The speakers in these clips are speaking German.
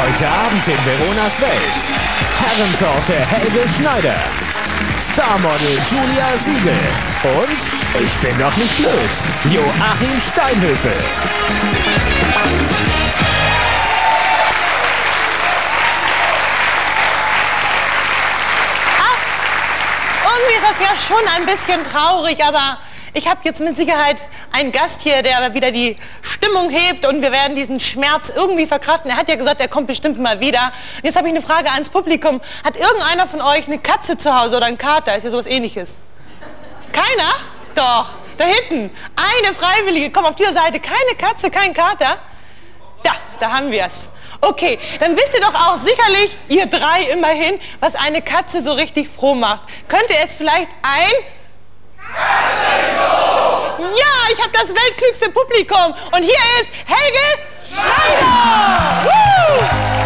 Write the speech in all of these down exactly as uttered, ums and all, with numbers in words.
Heute Abend in Veronas Welt. Herrentorte Helge Schneider. Starmodel Julia Siegel. Und, ich bin doch nicht blöd, Joachim Steinhöfel. Irgendwie ist das ja schon ein bisschen traurig, aber ich habe jetzt mit Sicherheit einen Gast hier, der wieder die Stimmung hebt und wir werden diesen Schmerz irgendwie verkraften. Er hat ja gesagt, er kommt bestimmt mal wieder. Und jetzt habe ich eine Frage ans Publikum. Hat irgendeiner von euch eine Katze zu Hause oder einen Kater? Ist ja sowas Ähnliches. Keiner? Doch. Da hinten. Eine Freiwillige. Komm, auf dieser Seite. Keine Katze, kein Kater. Da, da haben wir es. Okay, dann wisst ihr doch auch sicherlich, ihr drei immerhin, was eine Katze so richtig froh macht. Könnte es vielleicht ein... Ja, ich habe das weltklügste Publikum. Und hier ist Helge Schneider. Woo!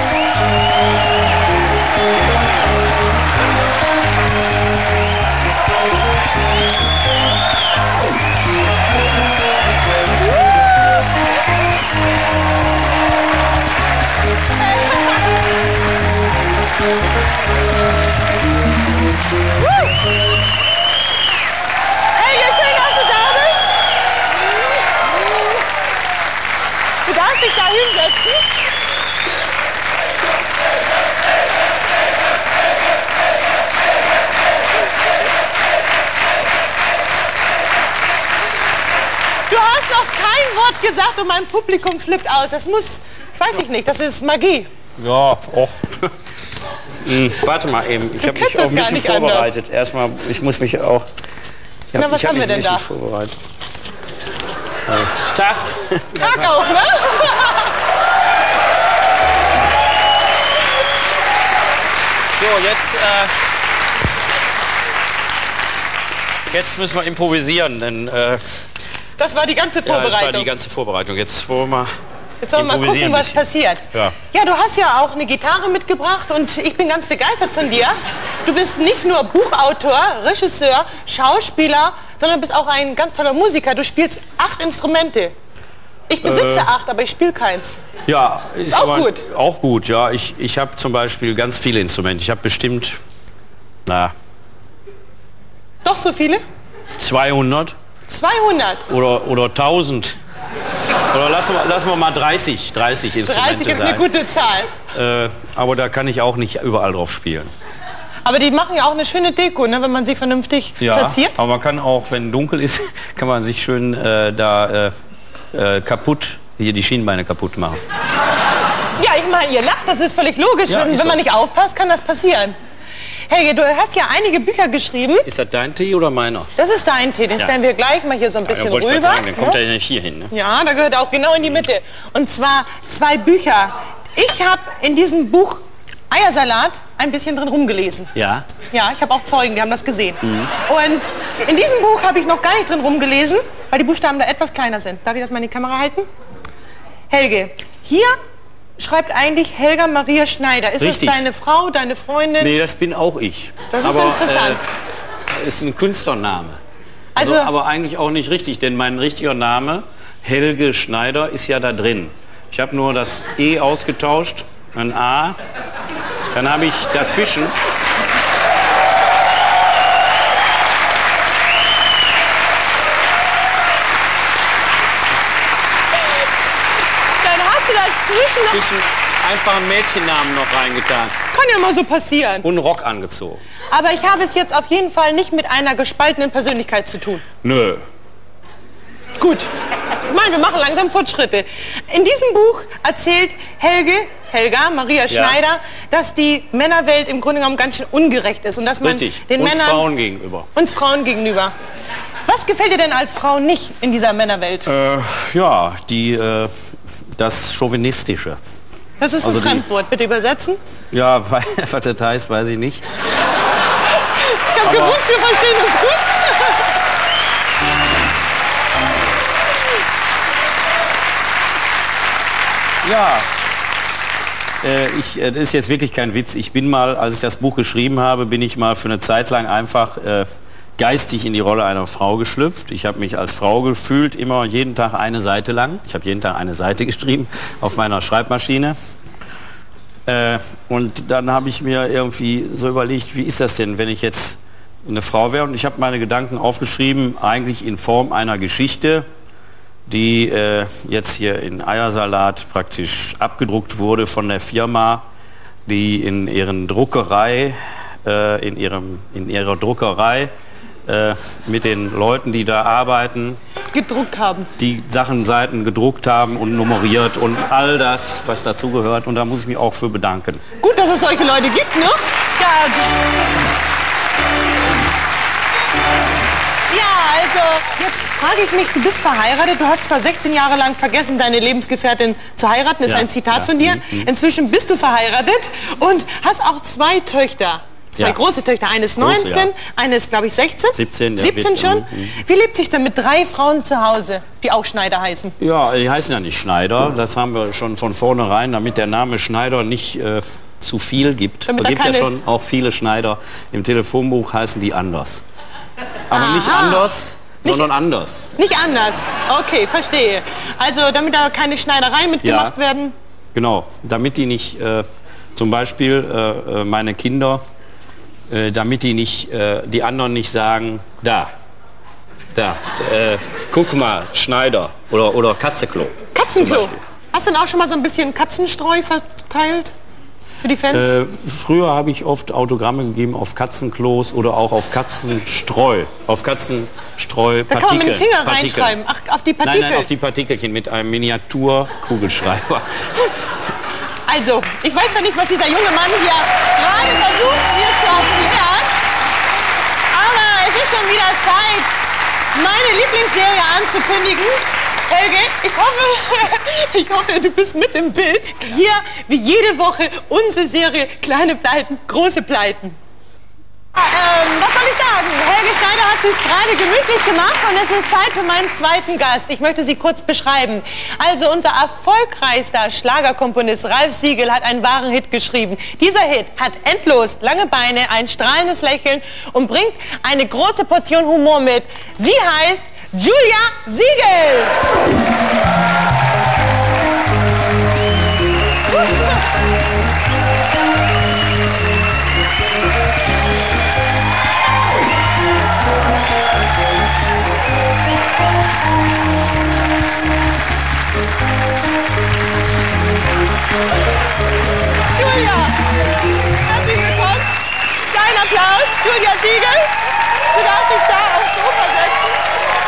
Du darfst dich da hinsetzen. Du hast noch kein Wort gesagt und mein Publikum flippt aus. Das muss, weiß ich nicht, das ist Magie. Ja, och. hm, warte mal eben, ich habe mich auch ein bisschen vorbereitet. Anders. Erstmal, ich muss mich auch... Ich hab, Na, was ich hab haben wir denn da? Vorbereitet. Tag. Tag auch, ne? So, jetzt, äh, jetzt müssen wir improvisieren, denn äh, das war die ganze Vorbereitung. Ja, das war die ganze Vorbereitung. Jetzt wollen wir Jetzt wollen wir mal gucken, was passiert. Ja. Ja, du hast ja auch eine Gitarre mitgebracht und ich bin ganz begeistert von dir. Du bist nicht nur Buchautor, Regisseur, Schauspieler, sondern bist auch ein ganz toller Musiker. Du spielst acht Instrumente. Ich besitze äh, acht, aber ich spiele keins. Ja, ist, ist auch aber gut. Auch gut, ja. Ich, ich habe zum Beispiel ganz viele Instrumente. Ich habe bestimmt, na... Doch so viele? zweihundert. zweihundert? Oder, oder tausend. Oder lassen wir, lassen wir mal dreißig, dreißig Instrumente dreißig ist sein. eine gute Zahl. Äh, aber da kann ich auch nicht überall drauf spielen. Aber die machen ja auch eine schöne Deko, ne, wenn man sie vernünftig ja, platziert. Aber man kann auch, wenn dunkel ist, kann man sich schön äh, da äh, äh, kaputt, hier die Schienbeine kaputt machen. Ja, ich meine, ihr lacht, das ist völlig logisch. Ja, wenn ist wenn man so. nicht aufpasst, kann das passieren. Helge, du hast ja einige Bücher geschrieben. Ist das dein Tee oder meiner? Das ist dein Tee, den Ja. stellen wir gleich mal hier so ein bisschen ja, rüber. Sagen, dann kommt ne? er ja nicht hier hin. Ne? Ja, da gehört er auch genau in die Mitte. Und zwar zwei Bücher. Ich habe in diesem Buch Eiersalat ein bisschen drin rumgelesen. Ja? Ja, ich habe auch Zeugen, die haben das gesehen. Mhm. Und in diesem Buch habe ich noch gar nicht drin rumgelesen, weil die Buchstaben da etwas kleiner sind. Darf ich das mal in die Kamera halten? Helge, hier schreibt eigentlich Helga Maria Schneider. Ist Richtig. das deine Frau, deine Freundin? Nee, das bin auch ich. Das ist aber, interessant. Äh, ist ein Künstlername. Also, also, aber eigentlich auch nicht richtig, denn mein richtiger Name, Helge Schneider, ist ja da drin. Ich habe nur das E ausgetauscht, ein A. Dann habe ich dazwischen... Zwischen, Zwischen einfach einen Mädchennamen noch reingetan. Kann ja mal so passieren. Und einen Rock angezogen. Aber ich habe es jetzt auf jeden Fall nicht mit einer gespaltenen Persönlichkeit zu tun. Nö. Gut. Ich meine, wir machen langsam Fortschritte. In diesem Buch erzählt Helge, Helga Maria Schneider, ja. dass die Männerwelt im Grunde genommen ganz schön ungerecht ist. Und dass man Richtig. den uns Männern... Frauen gegenüber. Uns Frauen gegenüber. Was gefällt dir denn als Frau nicht in dieser Männerwelt? Äh, ja, die, äh, das Chauvinistische. Das ist also ein Fremdwort, bitte übersetzen. Ja, was das heißt, weiß ich nicht. Ich habe gewusst, wir verstehen uns gut. Ja, äh, ich, äh, das ist jetzt wirklich kein Witz. Ich bin mal, als ich das Buch geschrieben habe, bin ich mal für eine Zeit lang einfach äh, geistig in die Rolle einer Frau geschlüpft. Ich habe mich als Frau gefühlt, immer jeden Tag eine Seite lang. Ich habe jeden Tag eine Seite geschrieben auf meiner Schreibmaschine. Äh, und dann habe ich mir irgendwie so überlegt, wie ist das denn, wenn ich jetzt eine Frau wäre? Und ich habe meine Gedanken aufgeschrieben, eigentlich in Form einer Geschichte, die äh, jetzt hier in Eiersalat praktisch abgedruckt wurde von der Firma, die in ihren Druckerei, äh, in, ihrem, in ihrer Druckerei äh, mit den Leuten, die da arbeiten, gedruckt haben. Die Sachen, Seiten gedruckt haben und nummeriert und all das, was dazugehört. Und da muss ich mich auch für bedanken. Gut, dass es solche Leute gibt, ne? Ja, ja, also jetzt frage ich mich, du bist verheiratet, du hast zwar sechzehn Jahre lang vergessen, deine Lebensgefährtin zu heiraten, ist Ja, ein Zitat ja, von dir. mhm. Inzwischen bist du verheiratet und hast auch zwei Töchter. Zwei Ja. große Töchter, eine ist Große, neunzehn, ja. eine ist, glaube ich, sechzehn. siebzehn, ja, siebzehn wird- schon. mhm. Wie lebt sich denn mit drei Frauen zu Hause, die auch Schneider heißen? Ja, die heißen ja nicht Schneider. Das haben wir schon von vornherein, damit der Name Schneider nicht äh, zu viel gibt. Damit Es da gibt ja keine- schon auch viele Schneider. Im Telefonbuch heißen die anders. Aber nicht Aha. anders, sondern anders. Nicht anders. Okay, verstehe. Also damit da keine Schneidereien mitgemacht Ja. werden. Genau, damit die nicht, äh, zum Beispiel äh, äh, meine Kinder, äh, damit die nicht, äh, die anderen nicht sagen, da, da, äh, guck mal, Schneider oder, oder Katzeklo. zum Katzenklo. Beispiel. Hast du denn auch schon mal so ein bisschen Katzenstreu verteilt für die Fans? Äh, früher habe ich oft Autogramme gegeben auf Katzenklos oder auch auf Katzenstreu, auf Katzenstreu. da kann man mit dem Finger Partikel. reinschreiben. Ach, auf die Partikel. Nein, nein, auf die Partikelchen mit einem Miniaturkugelschreiber. Also, ich weiß zwar nicht, was dieser junge Mann hier gerade versucht, mir zu erklären, aber es ist schon wieder Zeit, meine Lieblingsserie anzukündigen. Helge, ich hoffe, ich hoffe, du bist mit im Bild. Hier, wie jede Woche, unsere Serie Kleine Pleiten, große Pleiten. Ähm, was soll ich sagen? Helge Schneider hat es gerade gemütlich gemacht und es ist Zeit für meinen zweiten Gast. Ich möchte sie kurz beschreiben. Also unser erfolgreichster Schlagerkomponist Ralf Siegel hat einen wahren Hit geschrieben. Dieser Hit hat endlos lange Beine, ein strahlendes Lächeln und bringt eine große Portion Humor mit. Sie heißt Julia Siegel. Julia, herzlich willkommen. Dein Applaus, Julia Siegel. Du darfst dich da aufs Sofa setzen.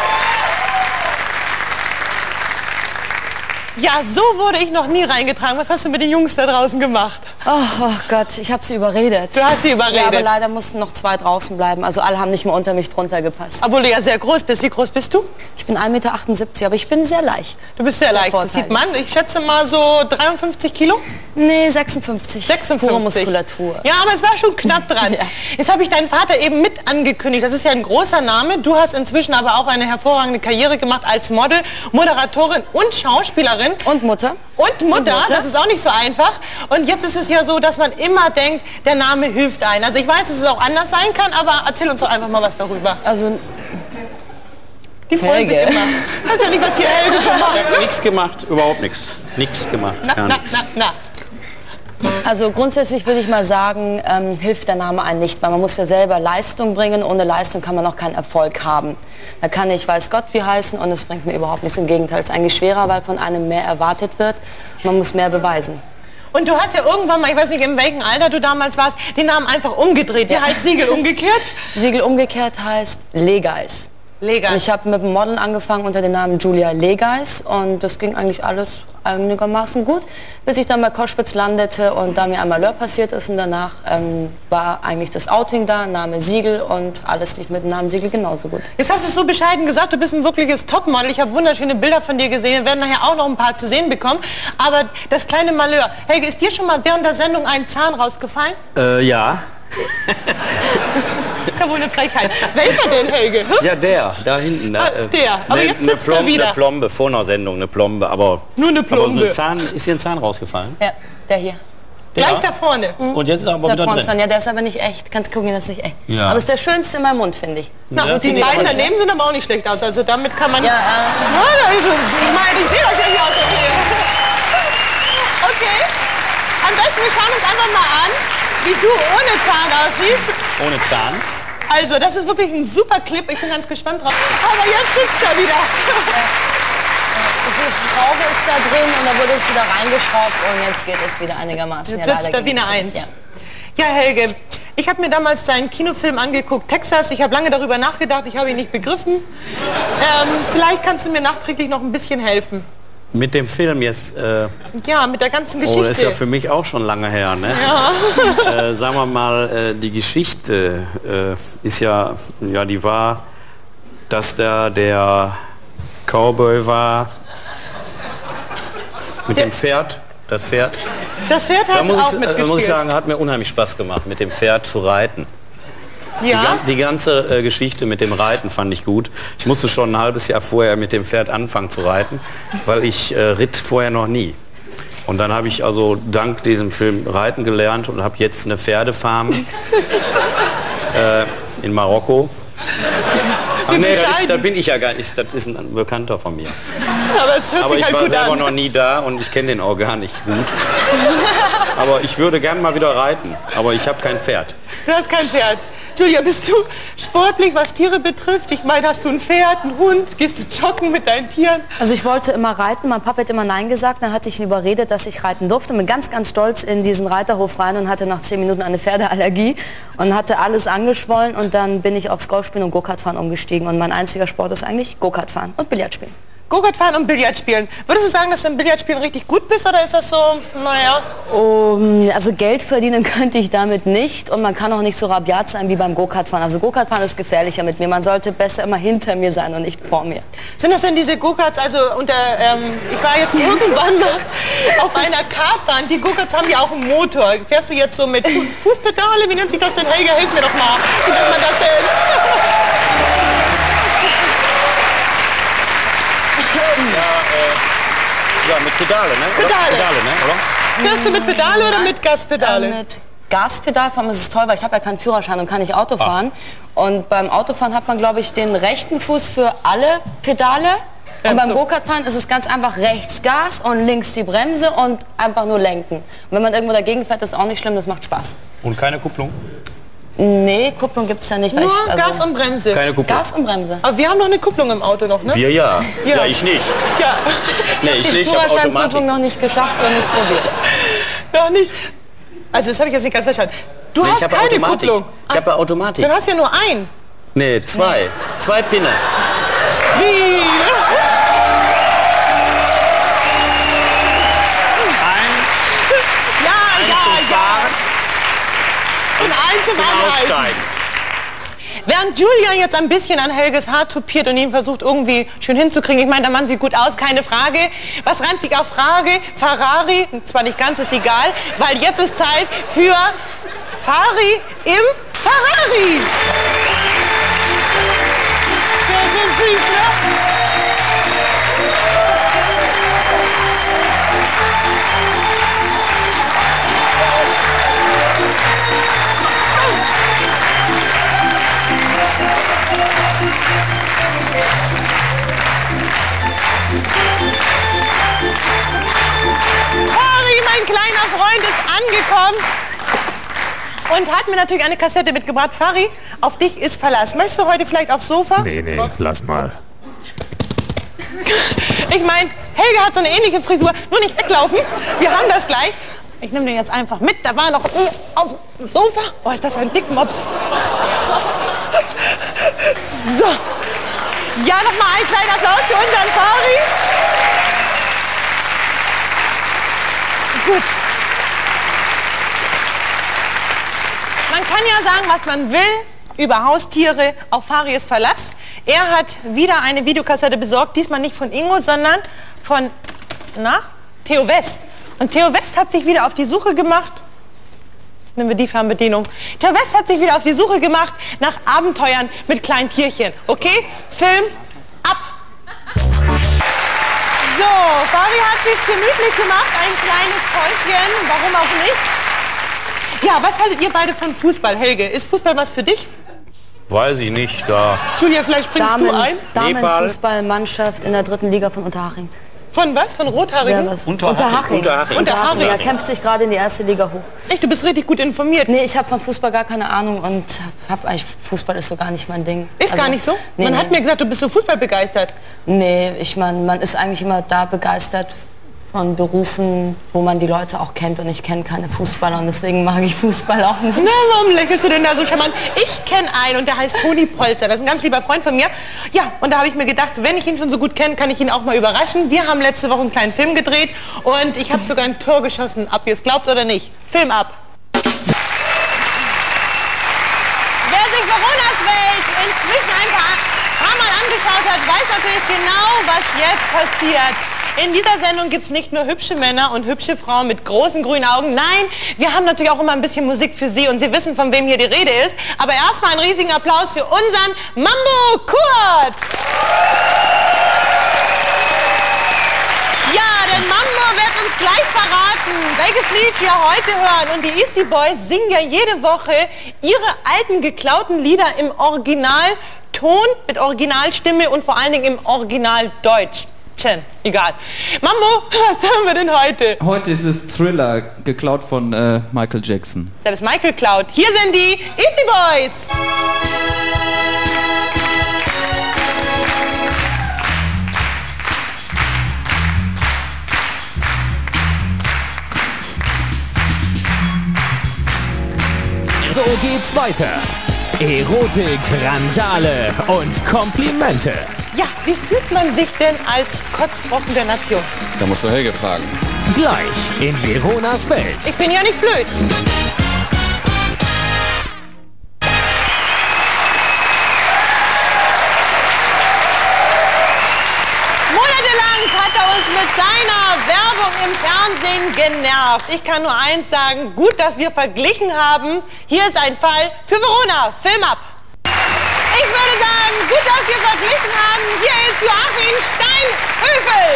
Ja, so wurde ich noch nie reingetragen. Was hast du mit den Jungs da draußen gemacht? Oh, oh Gott, ich habe sie überredet. Du hast sie überredet. Ja, aber leider mussten noch zwei draußen bleiben. Also alle haben nicht mehr unter mich drunter gepasst. Obwohl du ja sehr groß bist. Wie groß bist du? Ich bin ein Meter achtundsiebzig, aber ich bin sehr leicht. Du bist sehr Sehr leicht. Das Vorteil. sieht man. Ich schätze mal so dreiundfünfzig Kilo. Nee, sechsundfünfzig. sechsundfünfzig. Pure Muskulatur. Ja, aber es war schon knapp dran. Ja. Jetzt habe ich deinen Vater eben mit angekündigt. Das ist ja ein großer Name. Du hast inzwischen aber auch eine hervorragende Karriere gemacht als Model, Moderatorin und Schauspielerin. Und Mutter? Und Mutter, Mutter. das ist auch nicht so einfach. Und jetzt ist es ja so, dass man immer denkt, der Name hilft einem. Also ich weiß, dass es auch anders sein kann, aber erzähl uns doch einfach mal was darüber. Also, Die freuen sich Helge. immer. Weiß ja nicht, was hier Helge so macht. Ich habe nichts gemacht, überhaupt nichts. Nichts gemacht, Na, gar na, nichts. na, na. also grundsätzlich würde ich mal sagen, ähm, hilft der Name einem nicht, weil man muss ja selber Leistung bringen. Ohne Leistung kann man auch keinen Erfolg haben. Da kann ich weiß Gott wie heißen und es bringt mir überhaupt nichts. Im Gegenteil, es ist eigentlich schwerer, weil von einem mehr erwartet wird. Man muss mehr beweisen. Und du hast ja irgendwann mal, ich weiß nicht, in welchem Alter du damals warst, den Namen einfach umgedreht. Wie Ja. heißt Siegel umgekehrt? Siegel umgekehrt heißt Legeis. Lega. Und ich habe mit dem Modeln angefangen unter dem Namen Julia Legeis und das ging eigentlich alles einigermaßen gut, bis ich dann bei Koschwitz landete und da mir ein Malheur passiert ist und danach ähm, war eigentlich das Outing da, Name Siegel und alles lief mit dem Namen Siegel genauso gut. Jetzt hast du es so bescheiden gesagt, du bist ein wirkliches Topmodel. Ich habe wunderschöne Bilder von dir gesehen. Wir werden nachher auch noch ein paar zu sehen bekommen. Aber das kleine Malheur. Helge, ist dir schon mal während der Sendung ein Zahn rausgefallen? Äh, ja. Ja, wohl eine Frechheit. Welcher denn, Helge? Hm? Ja, der, da hinten. Da, Ah, äh, der. Aber ne- jetzt ne sitzt er Plombe, wieder. Eine Plombe, vor einer Sendung, eine Plombe, aber... Nur eine Aber so Plombe. eine Zahn, ist dir ein Zahn rausgefallen? Ja, der hier. Gleich Ja. da vorne. Und jetzt ist er aber Der wieder Bronze, drin. ja, der ist aber nicht echt. Kannst gucken, das ist nicht echt. Ja. Aber ist der schönste in meinem Mund, finde ich. Na, Ja, und die finde ich beiden auch. daneben sind aber auch nicht schlecht aus. Also damit kann man... Ja, Ja, äh, da ist es. Ich meine, ich sehe das ja hier aus der Nähe. Okay. Am besten, wir schauen uns einfach mal an, wie du ohne Zahn aussiehst. Ohne Zahn? Also, das ist wirklich ein super Clip. Ich bin ganz gespannt drauf. Aber jetzt sitzt er wieder. Die Schraube ist da drin und dann wurde es wieder reingeschraubt und jetzt geht es wieder einigermaßen. Jetzt sitzt er wie eine Eins. Ja. Ja, Helge, ich habe mir damals seinen Kinofilm angeguckt, Texas. Ich habe lange darüber nachgedacht, ich habe ihn nicht begriffen. Ähm, vielleicht kannst du mir nachträglich noch ein bisschen helfen. Mit dem Film jetzt? Äh, ja, mit der ganzen Geschichte. Oh, das ist ja für mich auch schon lange her, ne? Ja. äh, sagen wir mal, äh, die Geschichte äh, ist ja, ja, die war, dass da der Cowboy war mit dem Pferd, das Pferd. Das Pferd hat da muss auch ich, mitgespielt. Da muss ich sagen, hat mir unheimlich Spaß gemacht, mit dem Pferd zu reiten. Ja. Die, die ganze äh, Geschichte mit dem Reiten fand ich gut. Ich musste schon ein halbes Jahr vorher mit dem Pferd anfangen zu reiten, weil ich äh, ritt vorher noch nie. Und dann habe ich also dank diesem Film reiten gelernt und habe jetzt eine Pferdefarm äh, in Marokko. Ach nee, das, ist, das bin ich ja gar nicht, das ist ein Bekannter von mir. Aber, es hört Aber sich ich halt war gut selber an. noch nie da und ich kenne den auch gar nicht gut. Aber ich würde gern mal wieder reiten, aber ich habe kein Pferd. Du hast kein Pferd. Julia, bist du sportlich, was Tiere betrifft? Ich meine, hast du ein Pferd, einen Hund? Gehst du joggen mit deinen Tieren? Also ich wollte immer reiten, mein Papa hat immer Nein gesagt, dann hatte ich ihn überredet, dass ich reiten durfte. Bin ganz, ganz stolz in diesen Reiterhof rein und hatte nach zehn Minuten eine Pferdeallergie und hatte alles angeschwollen und dann bin ich aufs Golfspielen und Go-Kart-Fahren umgestiegen und mein einziger Sport ist eigentlich Go-Kart-Fahren und Billard spielen. Go-Kart fahren und Billard spielen. Würdest du sagen, dass du im Billardspielen richtig gut bist oder ist das so, naja? Um, also Geld verdienen könnte ich damit nicht und man kann auch nicht so rabiat sein wie beim Go-Kart fahren. Also Go-Kart fahren ist gefährlicher mit mir. Man sollte besser immer hinter mir sein und nicht vor mir. Sind das denn diese Go-Karts, also unter, ähm, ich war jetzt irgendwann mal auf einer Kartbahn. Die Go-Karts haben ja auch einen Motor. Fährst du jetzt so mit Fu- Fußpedale? Wie nennt sich das denn? Helga, hilf mir doch mal. Wie nennt man das denn? Ja, äh, ja, mit Pedale, ne? Oder? Pedale. Pedale, ne? Oder? Fährst du mit Pedale oder mit Gaspedale? Äh, mit Gaspedal fahren ist es toll, weil ich habe ja keinen Führerschein und kann nicht Auto fahren. Und beim Autofahren hat man, glaube ich, den rechten Fuß für alle Pedale. Und beim Go-Kart-Fahren ist es ganz einfach rechts Gas und links die Bremse und einfach nur lenken. Und wenn man irgendwo dagegen fährt, ist auch nicht schlimm, das macht Spaß. Und keine Kupplung? Nee, Kupplung gibt es ja nicht. weil Nur ich, also Gas und Bremse. Keine Kupplung. Gas und Bremse. Aber wir haben noch eine Kupplung im Auto noch, ne? Wir ja. Ja. Ja, ich nicht. Ja. Nee, ich Die nicht, ich habe Automatik. Führerscheinkupplung noch nicht geschafft und nicht probiert. Noch nicht. Also das habe ich jetzt nicht ganz verstanden. Du Nee, hast ich habe keine Automatik. Kupplung. Ich habe Automatik. Dann hast du ja nur ein. Nee, zwei. Nee. Zwei Pinne. Wie? Ein Ja, ja, zum ja. Fahren Und ein zum zum Anhalten. Aussteigen. Während Julia jetzt ein bisschen an Helges Haar tupiert und ihn versucht irgendwie schön hinzukriegen. Ich meine, der Mann sieht gut aus, keine Frage. Was reimt sich auf Frage? Ferrari? Zwar nicht ganz, ist egal, weil jetzt ist Zeit für Fari im Ferrari. Sehr schön süß, ne? Fari, mein kleiner Freund, ist angekommen und hat mir natürlich eine Kassette mitgebracht. Fari, auf dich ist Verlass. Möchtest du heute vielleicht aufs Sofa? Nee, nee, lass mal. Ich meine, Helga hat so eine ähnliche Frisur. Nur nicht weglaufen. Wir haben das gleich. Ich nehme den jetzt einfach mit. Da war noch auf dem Sofa. Oh, ist das ein Dickmops. So. Ja, noch mal ein kleiner Applaus für unseren Fari. Gut. Man kann ja sagen, was man will über Haustiere. Auf Fari ist Verlass. Er hat wieder eine Videokassette besorgt. Diesmal nicht von Ingo, sondern von, na, Theo West. Und Theo West hat sich wieder auf die Suche gemacht. Nehmen wir die Fernbedienung. Theo West hat sich wieder auf die Suche gemacht nach Abenteuern mit kleinen Tierchen. Okay? Film ab. So, Fari hat sich's gemütlich gemacht. Ein kleines Häuschen. Warum auch nicht? Ja, was haltet ihr beide von Fußball, Helge? Ist Fußball was für dich? Weiß ich nicht, da. Julia, vielleicht springst Damen, du ein? Damenfußballmannschaft in der dritten Liga von Unterhaching. Von was? Von Rothaarigen? Ja, was? Unterhaching. Unterhaching. Unterhaching. Er kämpft sich gerade in die erste Liga hoch. Echt, du bist richtig gut informiert. Nee, ich habe von Fußball gar keine Ahnung und hab eigentlich, Fußball ist so gar nicht mein Ding. Ist also, gar nicht so? Nee, man nee. hat mir gesagt, du bist so fußballbegeistert. Nee, ich meine, man ist eigentlich immer da begeistert von Berufen, wo man die Leute auch kennt und ich kenne keine Fußballer und deswegen mag ich Fußball auch nicht. Na, warum lächelst du denn da so charmant? Ich kenne einen und der heißt Toni Polzer. Das ist ein ganz lieber Freund von mir. Ja, und da habe ich mir gedacht, wenn ich ihn schon so gut kenne, kann ich ihn auch mal überraschen. Wir haben letzte Woche einen kleinen Film gedreht und ich habe sogar ein Tor geschossen, ob ihr es glaubt oder nicht. Film ab. Wer sich Veronas Welt inzwischen ein paar, paar Mal angeschaut hat, weiß natürlich genau, was jetzt passiert. In dieser Sendung gibt es nicht nur hübsche Männer und hübsche Frauen mit großen grünen Augen. Nein, wir haben natürlich auch immer ein bisschen Musik für Sie und Sie wissen, von wem hier die Rede ist. Aber erstmal einen riesigen Applaus für unseren Mambo Kurt. Ja, denn Mambo wird uns gleich verraten, welches Lied wir heute hören. Und die Eastie Boys singen ja jede Woche ihre alten geklauten Lieder im Originalton, mit Originalstimme und vor allen Dingen im Originaldeutsch. Tchen, egal. Mambo, was hören wir denn heute? Heute ist es Thriller, geklaut von äh, Michael Jackson. Das ist Michael Cloud. Hier sind die Eastie Boys. So geht's weiter. Erotik, Randale und Komplimente. Ja, wie fühlt man sich denn als Kotzbrocken der Nation? Da musst du Helge fragen. Gleich in Veronas Welt. Ich bin ja nicht blöd. Monatelang hat er uns mit seiner Werbung im Fernsehen genervt. Ich kann nur eins sagen, gut, dass wir verglichen haben. Hier ist ein Fall für Verona. Film ab. Ich würde sagen, gut, dass wir verglichen haben. Hier ist Joachim Steinhöfel.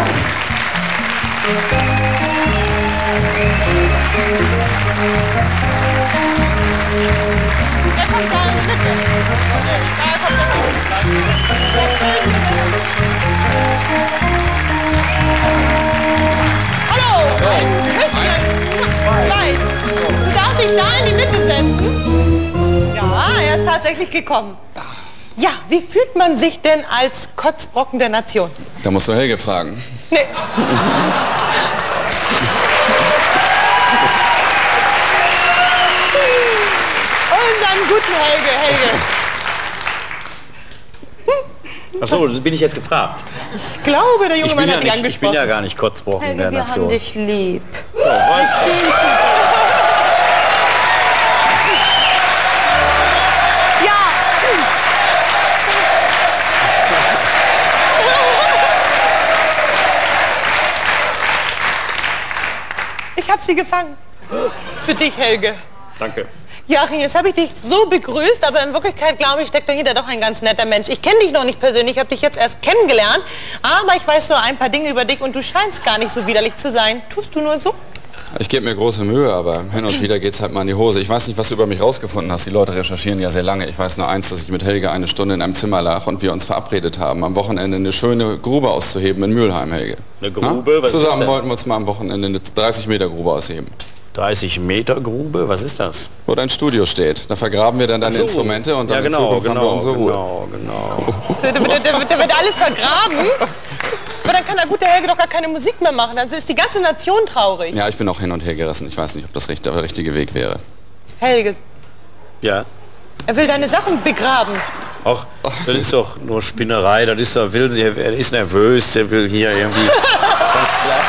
Der kommt da in die Mitte. Da kommt er raus. Hallo. Eins, zwei. Du darfst dich da in die Mitte setzen. Ja, er ist tatsächlich gekommen. Ja, wie fühlt man sich denn als Kotzbrocken der Nation? Da musst du Helge fragen. Nee. Unseren guten Helge, Helge. Achso, bin ich jetzt gefragt. Ich glaube, der junge Ich Mann bin, ja hat dich nicht, ich bin angesprochen. ja gar nicht Kotzbrocken Helge, der wir Nation. haben dich lieb. Oh, weißt du. Stehen zu dir. Ja. Ich habe sie gefangen. Für dich, Helge. Danke. Joachim, jetzt habe ich dich so begrüßt, aber in Wirklichkeit, glaube ich, steckt dahinter doch ein ganz netter Mensch. Ich kenne dich noch nicht persönlich, ich habe dich jetzt erst kennengelernt, aber ich weiß so ein paar Dinge über dich und du scheinst gar nicht so widerlich zu sein. Tust du nur so? Ich gebe mir große Mühe, aber hin und wieder geht's halt mal in die Hose. Ich weiß nicht, was du über mich rausgefunden hast. Die Leute recherchieren ja sehr lange. Ich weiß nur eins, dass ich mit Helge eine Stunde in einem Zimmer lag und wir uns verabredet haben, am Wochenende eine schöne Grube auszuheben in Mülheim, Helge. Eine Grube? Na? Was ist das Zusammen denn? wollten wir uns mal am Wochenende eine dreißig Meter Grube ausheben. dreißig Meter Grube? Was ist das? Wo dein Studio steht. Da vergraben wir dann deine So. Instrumente und dann Ja, in genau, Zukunft haben wir genau, unsere Ruhe. genau, genau. Da, da, da, da wird alles vergraben. Aber dann kann der gute Helge doch gar keine Musik mehr machen. Dann ist die ganze Nation traurig. Ja, ich bin auch hin und her gerissen. Ich weiß nicht, ob das richt- der richtige Weg wäre. Helge, Ja. er will deine Sachen begraben. Ach, das ist doch nur Spinnerei. Das ist doch, will, er ist nervös, der will hier irgendwie... Ganz klar.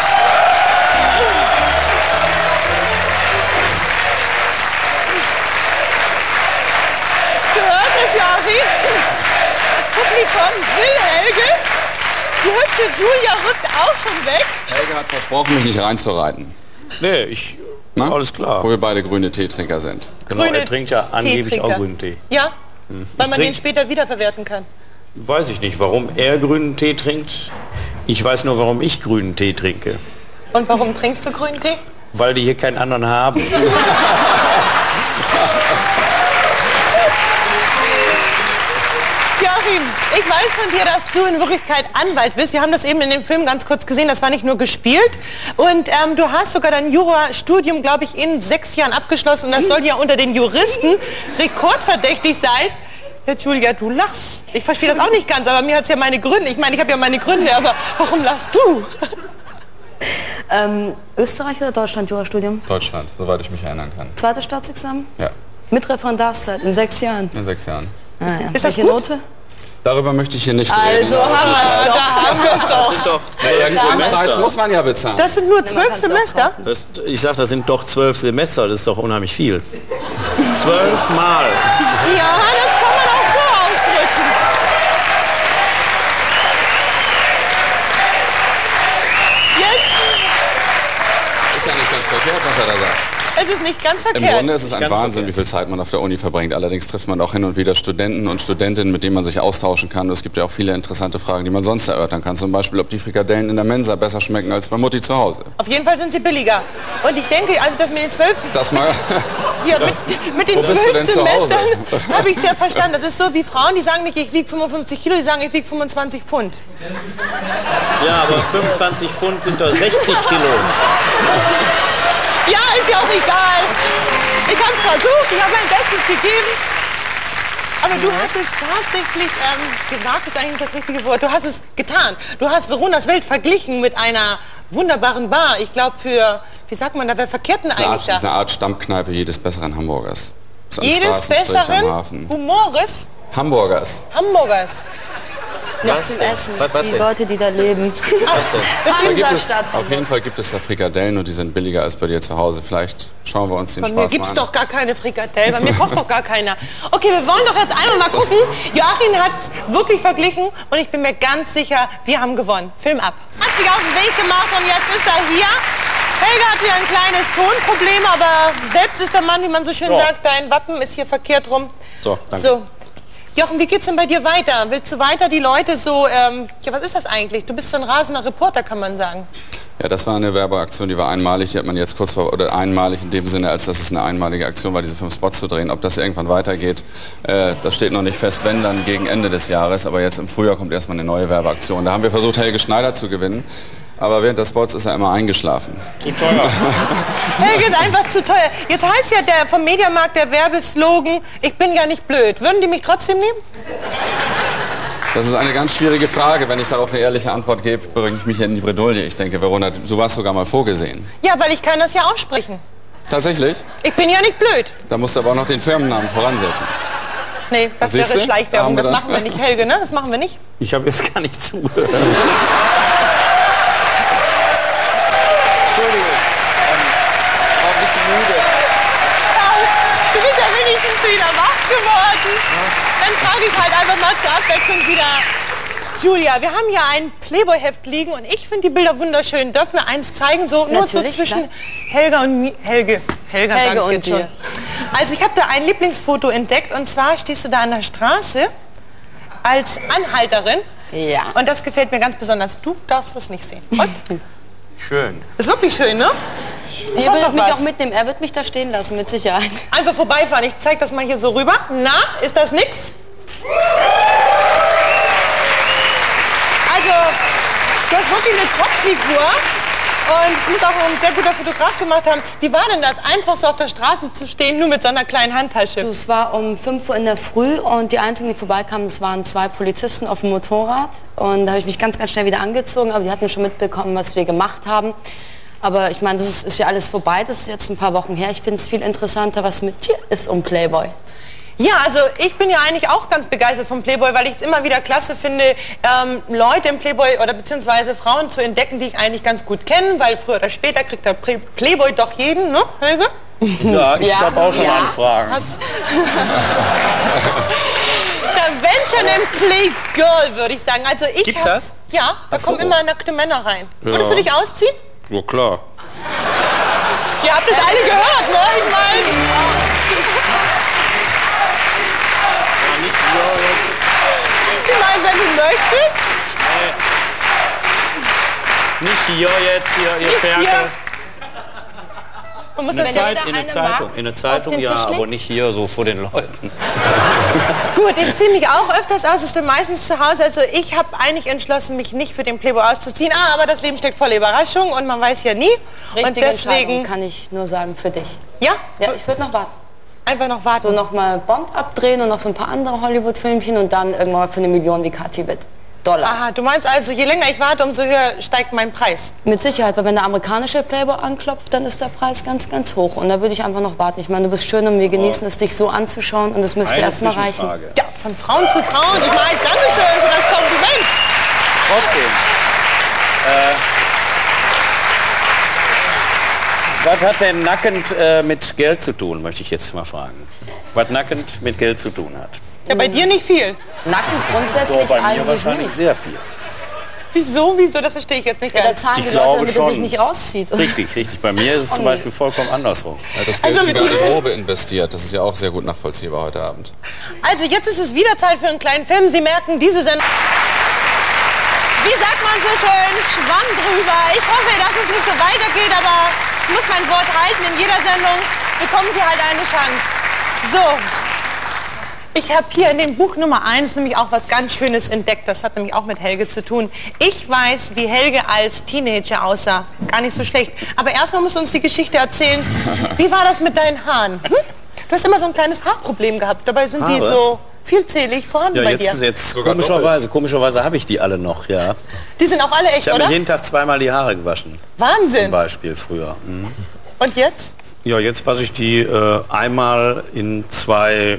Du hörst es, Joachim? Das Publikum will Helge. Die hübsche Julia rückt auch schon weg. Helge hat versprochen, mich nicht reinzureiten. Nee, ich... Na? Alles klar. Wo wir beide grüne Teetrinker sind. Genau, Grüne er trinkt ja angeblich Teetrinker. auch grünen Tee. Ja, weil man trink- den später wiederverwerten kann. Weiß ich nicht, warum er grünen Tee trinkt. Ich weiß nur, warum ich grünen Tee trinke. Und warum trinkst du grünen Tee? Weil die hier keinen anderen haben. Joachim, Ich weiß von dir, dass du in Wirklichkeit Anwalt bist. Wir haben das eben in dem Film ganz kurz gesehen, das war nicht nur gespielt. Und ähm, du hast sogar dein Jurastudium, glaube ich, in sechs Jahren abgeschlossen. Und das soll ja unter den Juristen rekordverdächtig sein. Ja, Julia, du lachst. Ich verstehe das auch nicht ganz, aber mir hat es ja meine Gründe. Ich meine, ich habe ja meine Gründe, aber warum lachst du? Ähm, Österreich oder Deutschland Jurastudium? Deutschland, soweit ich mich erinnern kann. Zweites Staatsexamen? Ja. Mit Referendarszeit in sechs Jahren? In sechs Jahren. Ah, ja. Ist das Welche gut? Note? Darüber möchte ich hier nicht reden. Also haben wir es doch. Da haben wir es doch. sind doch Ja, irgendeinen Preis muss man ja bezahlen. Das sind nur zwölf kannst du auch Semester? Das, ich sag, das sind doch zwölf Semester, das ist doch unheimlich viel. Zwölf Mal. Ja, das kann man auch so ausdrücken. Jetzt, Ist ja nicht ganz verkehrt, was er da sagt. es ist nicht ganz Im verkehrt. Grunde ist es ein Ganz Wahnsinn, verkehrt. wie viel Zeit man auf der Uni verbringt. Allerdings trifft man auch hin und wieder Studenten und Studentinnen, mit denen man sich austauschen kann. Es gibt ja auch viele interessante Fragen, die man sonst erörtern kann. Zum Beispiel, ob die Frikadellen in der Mensa besser schmecken als bei Mutti zu Hause. Auf jeden Fall sind sie billiger. Und ich denke, also das mit den zwölf, Das mal. ja, mit, mit den Wo bist du zwölf denn zu Hause? Semestern habe ich sehr verstanden. Das ist so wie Frauen, die sagen nicht, ich wiege fünfundfünfzig Kilo, die sagen, ich wiege fünfundzwanzig Pfund. Ja, aber fünfundzwanzig Pfund sind doch sechzig Kilo. Ja, ist ja auch egal. Ich habe es versucht, ich habe mein Bestes gegeben. Aber du hast es tatsächlich, ähm, gewagt ist eigentlich das richtige Wort, du hast es getan. Du hast Veronas Welt verglichen mit einer wunderbaren Bar. Ich glaube für, wie sagt man da, wer verkehrt denn Das ist eine eigentlich Art, da? eine Art Stammkneipe jedes besseren Hamburgers. Ist am Jedes Straßenstrich am besseren Hafen. Humores Hamburgers. Hamburgers. Ja, zum Essen. Was- was die denn? Leute, die da leben. Da gibt es, Hansastadt. auf jeden Fall gibt es da Frikadellen und die sind billiger als bei dir zu Hause. Vielleicht schauen wir uns den Bei mir Spaß gibt mal es an. doch gar keine Frikadellen, bei mir kocht doch gar keiner. Okay, wir wollen doch jetzt einmal mal gucken. Joachim hat wirklich verglichen und ich bin mir ganz sicher, wir haben gewonnen. Film ab. Hat sich auf den Weg gemacht und jetzt ist er hier. Helga hat hier ein kleines Tonproblem, aber selbst ist der Mann, wie man so schön Ja. sagt, dein Wappen ist hier verkehrt rum. So, danke. So. Jochen, wie geht's denn bei dir weiter? Willst du weiter die Leute so, ähm, ja, was ist das eigentlich? Du bist so ein rasender Reporter, kann man sagen. Ja, das war eine Werbeaktion, die war einmalig. Die hat man jetzt kurz vor, oder einmalig in dem Sinne, als dass es eine einmalige Aktion war, diese fünf Spots zu drehen. Ob das irgendwann weitergeht, äh, das steht noch nicht fest, wenn dann gegen Ende des Jahres. Aber jetzt im Frühjahr kommt erstmal eine neue Werbeaktion. Da haben wir versucht, Helge Schneider zu gewinnen. Aber während des Spots ist er immer eingeschlafen. Zu teuer. Helge ist einfach zu teuer. Jetzt heißt ja der vom Mediamarkt der Werbeslogan, ich bin ja nicht blöd. Würden die mich trotzdem nehmen? Das ist eine ganz schwierige Frage. Wenn ich darauf eine ehrliche Antwort gebe, bringe ich mich in die Bredouille. Ich denke, Verona, du warst sogar mal vorgesehen. Ja, weil ich kann das ja aussprechen. Tatsächlich? Ich bin ja nicht blöd. Da musst du aber auch noch den Firmennamen voransetzen. Nee, das Siehste? wäre Schleichwerbung. Da Das haben wir machen wir nicht, Helge, ne? Das machen wir nicht. Ich habe jetzt gar nicht zugehört. Entschuldigung. Ähm, war ein bisschen müde. Ja, du bist ja wenigstens wieder wach geworden. Dann frage ich halt einfach mal zur Abwechslung wieder. Julia, wir haben hier ein Playboy-Heft liegen und ich finde die Bilder wunderschön. Dürfen wir eins zeigen? So nur so Natürlich, zwischen klar. Helga und mir. Helge. Helga, Helge danke und jetzt schon. dir. Also ich habe da ein Lieblingsfoto entdeckt und zwar stehst du da an der Straße als Anhalterin. Ja. Und das gefällt mir ganz besonders. Du darfst das nicht sehen. Und? Schön. Ist wirklich schön, ne? Er Sag wird doch mich was. auch mitnehmen. Er wird mich da stehen lassen, mit Sicherheit. Einfach vorbeifahren. Ich zeig das mal hier so rüber. Na, ist das nix? Also, du hast wirklich eine Top-Figur. Und es muss auch ein sehr guter Fotograf gemacht haben. Wie war denn das, einfach so auf der Straße zu stehen, nur mit so einer kleinen Handtasche? Es war um fünf Uhr in der Früh und die einzigen, die vorbeikamen, das waren zwei Polizisten auf dem Motorrad. Und da habe ich mich ganz, ganz schnell wieder angezogen, aber die hatten schon mitbekommen, was wir gemacht haben. Aber ich meine, das ist, ist ja alles vorbei, das ist jetzt ein paar Wochen her. Ich finde es viel interessanter, was mit dir ist um Playboy. Ja, also ich bin ja eigentlich auch ganz begeistert vom Playboy, weil ich es immer wieder klasse finde, ähm, Leute im Playboy oder beziehungsweise Frauen zu entdecken, die ich eigentlich ganz gut kenne, weil früher oder später kriegt der Play- Playboy doch jeden, ne, Helge? Ja, ich Ja. habe auch schon Ja. Anfragen. Was? Da wenn schon ein Playgirl, würde ich sagen. Also ich Gibt's hab- das? Ja, da so. kommen immer nackte Männer rein. Ja. Würdest du dich ausziehen? Ja, klar. Ihr habt es alle gehört, ne? Ich meine, Ja, nicht ja, jetzt. ich mein, wenn du möchtest. Nicht hier jetzt, hier, ihr Nicht Ferkel. hier. Man muss In der, das Zeit, jeder in der eine Zeitung, mag, in der auf Zeitung den ja, Tisch legt? aber nicht hier so vor den Leuten. Gut, ich ziehe mich auch öfters aus, ist meistens zu Hause. Also ich habe eigentlich entschlossen, mich nicht für den Playboy auszuziehen. Ah, aber das Leben steckt voller Überraschungen und man weiß ja nie. Richtige und deswegen Entscheidung, kann ich nur sagen, für dich. Ja, Ja, ich würde noch warten. einfach noch warten. So nochmal Bond abdrehen und noch so ein paar andere Hollywood-Filmchen und dann irgendwann für eine Million wie Kathi wird. Dollar. Aha, du meinst also, je länger ich warte, umso höher steigt mein Preis. Mit Sicherheit, weil wenn der amerikanische Playboy anklopft, dann ist der Preis ganz, ganz hoch. Und da würde ich einfach noch warten. Ich meine, du bist schön und wir genießen es, dich so anzuschauen und das müsste Eine erst mal reichen. Zwischenfrage. Ja, von Frauen zu Frauen. Ich meine, Dankeschön für das Kompliment. Trotzdem. Äh, was hat denn nackend äh, mit Geld zu tun, möchte ich jetzt mal fragen. Was nackend mit Geld zu tun hat. Ja, bei dir nicht viel. Nacken So, grundsätzlich bei mir eigentlich wahrscheinlich nicht. sehr viel. Wieso, wieso? Das verstehe ich jetzt nicht Ja, da ganz. zahlen Ich die glaube Leute, damit er sich schon. nicht auszieht. Richtig, richtig. Bei mir ist es zum nee. Beispiel vollkommen andersrum. Ja, das Geld Also, lieber in die Probe investiert. Das ist ja auch sehr gut nachvollziehbar heute Abend. Also jetzt ist es wieder Zeit für einen kleinen Film. Sie merken, diese Sendung... Wie sagt man so schön? Schwamm drüber. Ich hoffe, dass es nicht so weitergeht, aber ich muss mein Wort halten. In jeder Sendung bekommen Sie halt eine Chance. So. Ich habe hier in dem Buch Nummer eins nämlich auch was ganz Schönes entdeckt. Das hat nämlich auch mit Helge zu tun. Ich weiß, wie Helge als Teenager aussah. Gar nicht so schlecht. Aber erstmal musst du uns die Geschichte erzählen. Wie war das mit deinen Haaren? Hm? Du hast immer so ein kleines Haarproblem gehabt. Dabei sind die Haare? so vielzählig vorhanden Ja, bei jetzt, dir. jetzt Sogar komischerweise, komischerweise habe ich die alle noch, ja. Die sind auch alle echt, Ich habe oder? mir jeden Tag zweimal die Haare gewaschen, zum Wahnsinn. Beispiel früher. Mhm. Und jetzt? Ja, jetzt wasche ich die äh, einmal in zwei,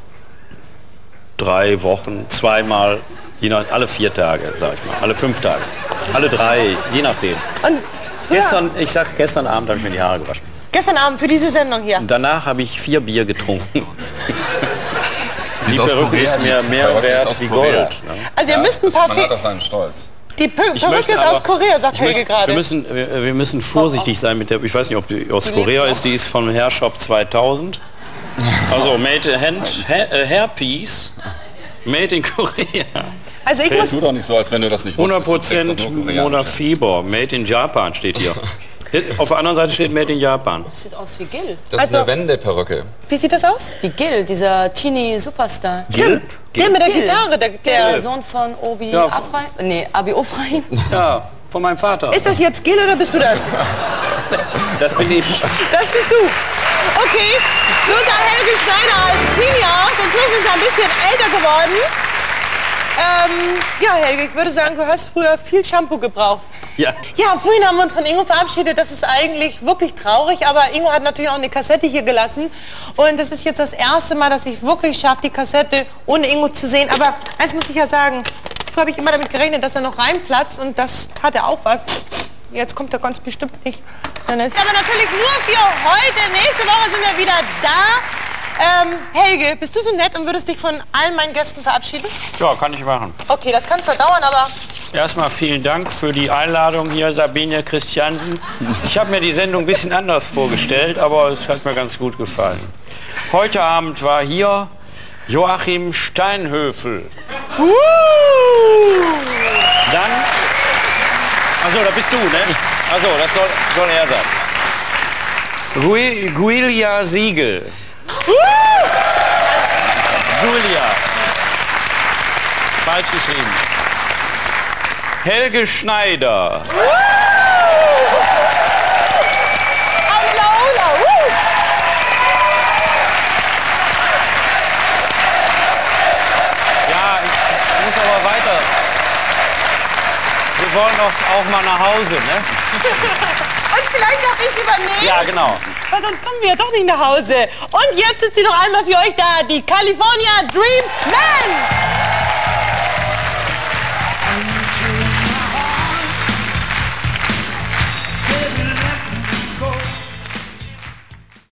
drei Wochen, zweimal, je nach, alle vier Tage, sag ich mal, alle fünf Tage, alle drei, je nachdem. Und früher, Gestern, ich sag, gestern Abend habe ich mir die Haare gewaschen. gestern Abend für diese Sendung hier. Und danach habe ich vier Bier getrunken. Die Die ist aus Perücke Korea, ist die mir mehr Perücke ist wert aus wie Korea. Gold. Ne? Also ihr Ja, müsst ein das- paar... man hat Fe auch seinen Stolz. Die Pe Ich Perücke möchte ist aber- aus Korea, sagt Ich Helge möchte- gerade. Wir müssen, wir, wir müssen vorsichtig sein mit der, ich weiß nicht, ob die aus Korea ist, die ist von Hairshop zweitausend. Also made in hand, hair, äh, Hairpiece, made in Korea. Also ich Tu muss... doch nicht so, als wenn du das nicht hundert wusstest. Du Prozent trägst doch nur koreanische. Monafiber, made in Japan steht hier. Auf der anderen Seite steht made in Japan. Das sieht aus wie Gil. Das ist eine Wendeperücke. Wie sieht das aus? Wie Gil, dieser Teenie-Superstar. Gil? Der mit der Gil. Gitarre, der, Gil, der... der Sohn von Obi Ja, Afraim. Nee, Abi Ofraim. Ja, von meinem Vater. Ist das jetzt Gil oder bist du das? Das bin ich. Das bist du. Okay, so sah Helge Schneider als Teenie aus. Inzwischen ist er ein bisschen älter geworden. Ähm, ja, Helge, ich würde sagen, du hast früher viel Shampoo gebraucht. Ja. Ja, vorhin haben wir uns von Ingo verabschiedet. Das ist eigentlich wirklich traurig, aber Ingo hat natürlich auch eine Kassette hier gelassen. Und das ist jetzt das erste Mal, dass ich wirklich schaffe, die Kassette ohne Ingo zu sehen. Aber eins muss ich ja sagen, früher habe ich immer damit gerechnet, dass er noch reinplatzt und das hat er auch was. Jetzt kommt er ganz bestimmt nicht. Aber natürlich nur für heute. Nächste Woche sind wir wieder da. Ähm, Helge, bist du so nett und würdest dich von allen meinen Gästen verabschieden? Ja, kann ich machen. Okay, das kann zwar dauern, aber... Erstmal vielen Dank für die Einladung hier, Sabine Christiansen. Ich habe mir die Sendung ein bisschen anders vorgestellt, aber es hat mir ganz gut gefallen. Heute Abend war hier Joachim Steinhöfel. Dann... Achso, da bist du, ne? Achso, das soll, soll er sein. Gui- Guilia Siegel. Julia. Falsch geschrieben. Helge Schneider. Ja, ich muss aber weiter. Wir wollen doch auch mal nach Hause, ne? Und vielleicht darf ich übernehmen? Ja, genau. Weil sonst kommen wir ja doch nicht nach Hause. Und jetzt sind sie noch einmal für euch da, die California Dream Men.